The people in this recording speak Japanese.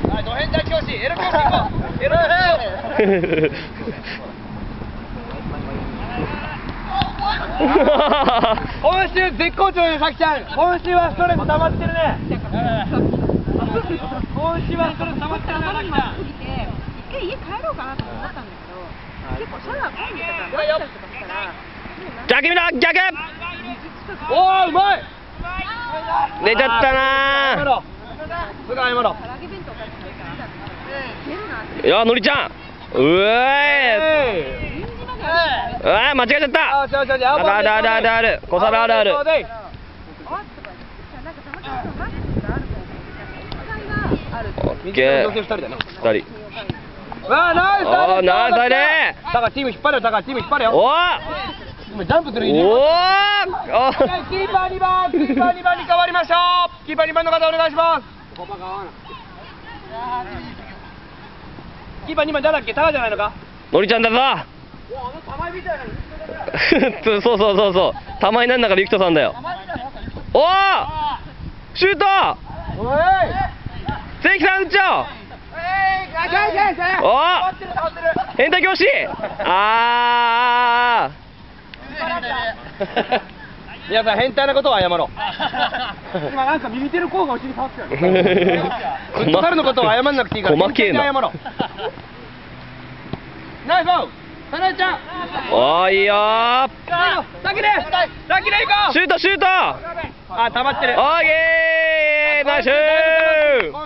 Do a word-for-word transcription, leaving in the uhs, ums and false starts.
はい、ド変態教師、エロ教師行こう。エロ教師。今週絶好調よ、さきちゃん。今週はストレス溜まってるね。今週はストレス溜まってるね、さきちゃん。 一回家帰ろうかなと思ったんだけど、結構シャワー混んでたから待ったりとかしたら、 逆見だ逆。 おー、うまい。 出ちゃったなー。 すぐ謝ろう。 唐揚げ弁当買ってきたから、出るなって。 いやのりちゃん、うえー。うわー間違えちゃった。 あ、違う違う違う。 あるあるあるあるある。小皿あるある。 あとかなんかたまたまマックがあるから、 オッケー。 二人だね。 二人。 わあ、ナイスおーナイスだね。 だからチーム引っ張るよ、だからチーム引っ張るよ。 おー。 今ジャンプする。 おお。 キーパーにばん、キーパーにばんに変わりましょう。キーパーにばんの方お願いします。キーパーにばん誰だっけ？タカじゃないのか？ のりちゃんだぞ。そうそうそうそう。玉井なんだからゆきとさんだよ。おお。シュート。 おい。 関さん打っちゃおう。おお。変態教師。ああ。 皆さん変態なことは謝ろう。今なんか右手の甲がお尻触ってたよ。フットサルのことは謝んなくていいから。 細けえな。 謝ろう。ナイスボール。さなえちゃん。 おーいいよー。 先で先で行こう。 シュートシュート。 あ、溜まってる。 オーケーナイスシュート。